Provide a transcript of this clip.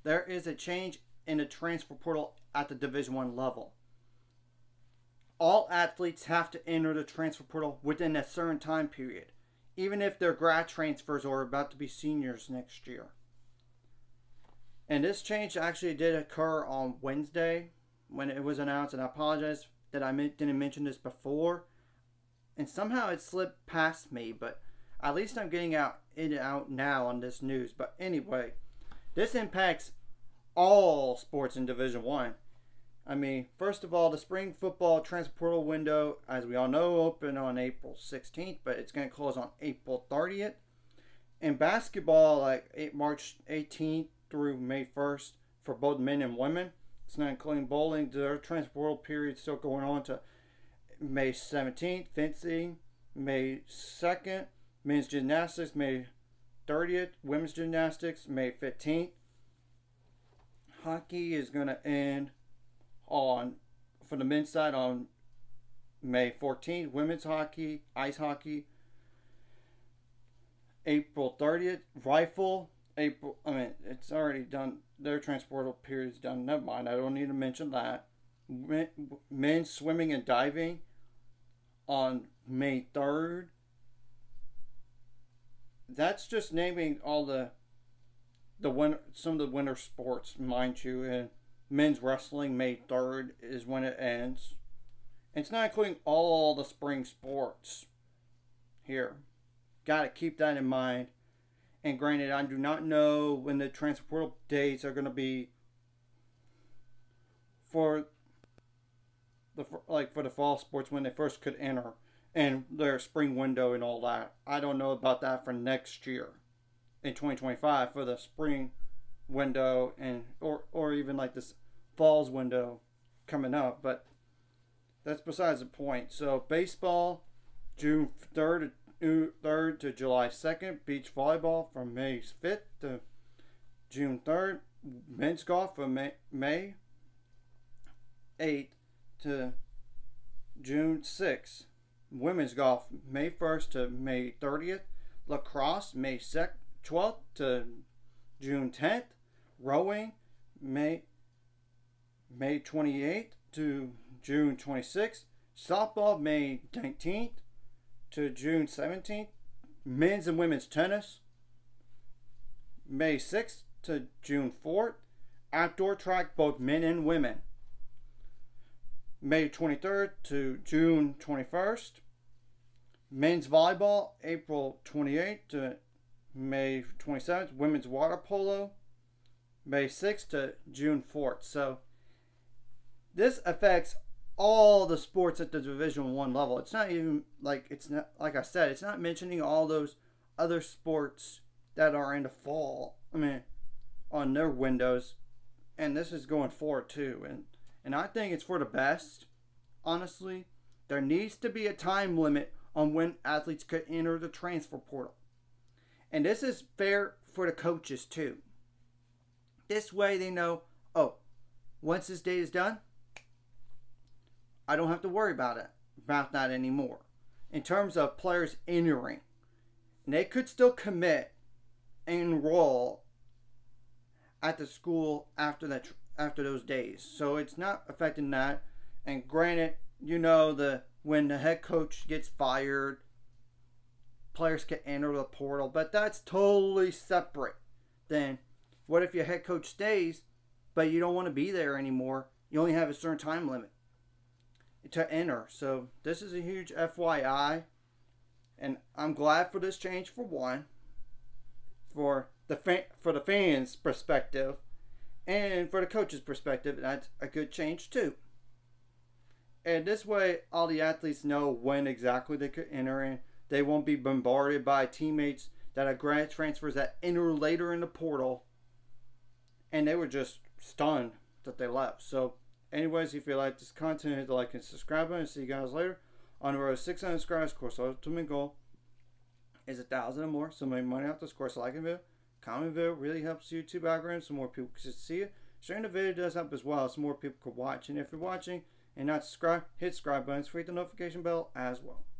there is a change in the transfer portal at the Division I level. All athletes have to enter the transfer portal within a certain time period, even if they're grad transfers or about to be seniors next year. And this change actually did occur on Wednesday when it was announced, and I apologize that I didn't mention this before. And somehow it slipped past me, but at least I'm getting it out now on this news. But anyway, this impacts all sports in Division I. I mean, first of all, the spring football transfer portal window, as we all know, opened on April 16th, but it's going to close on April 30th. In basketball, like March 18th through May 1st for both men and women. It's not including bowling. Their transfer portal period is still going on to May 17th. Fencing, May 2nd. Men's gymnastics, May 30th. Women's gymnastics, May 15th. Hockey is going to end for the men's side on May 14th. Women's hockey, ice hockey, April 30th. Rifle, it's already done. Their transportal period is done. Never mind. I don't need to mention that. Men's swimming and diving on May 3rd. That's just naming all some of the winter sports, mind you. And men's wrestling, May 3rd is when it ends. And it's not including all the spring sports here. Got to keep that in mind. And granted, I do not know when the transfer portal dates are going to be for the fall sports when they first could enter and their spring window and all that. I don't know about that for next year in 2025 for the spring window and or even like this fall's window coming up, but that's besides the point. So baseball, June 3rd to July 2nd. Beach volleyball from May 5th to June 3rd. Men's golf from May 8th to June 6th. Women's golf May 1st to May 30th. Lacrosse May 12th to June 10th. Rowing May 28th to June 26th. Softball May 19th to June 17th. Men's and women's tennis May 6th to June 4th. Outdoor track, both men and women, May 23rd to June 21st. Men's volleyball April 28th to May 27th. Women's water polo May 6th to June 4th. So this affects all the sports at the Division I level. It's not even like I said, it's not mentioning all those other sports that are in the fall. On their windows, and this is going forward too. And I think it's for the best. Honestly, there needs to be a time limit on when athletes could enter the transfer portal, and this is fair for the coaches too. This way they know, once this date is done, I don't have to worry about that anymore. In terms of players entering, and they could still commit and enroll at the school after those days. So it's not affecting that. And granted, when the head coach gets fired, players can enter the portal, but that's totally separate. Then what if your head coach stays, but you don't want to be there anymore? You only have a certain time limit to enter. So this is a huge FYI, and I'm glad for this change for one, for the fans' perspective, and for the coach's perspective. That's a good change too. And this way, all the athletes know when exactly they could enter, and they won't be bombarded by teammates that are grad transfers that enter later in the portal, and they were just stunned that they left. So anyways, if you like this content, hit the like and subscribe button. See you guys later. On the road to 600 subscribers, of course, our ultimate goal is 1,000 or more. So make money off this course. Like a video, comment video really helps YouTube algorithm so more people can see it. Sharing the video does help as well so more people can watch. And if you're watching and not subscribed, hit subscribe button, hit the notification bell as well.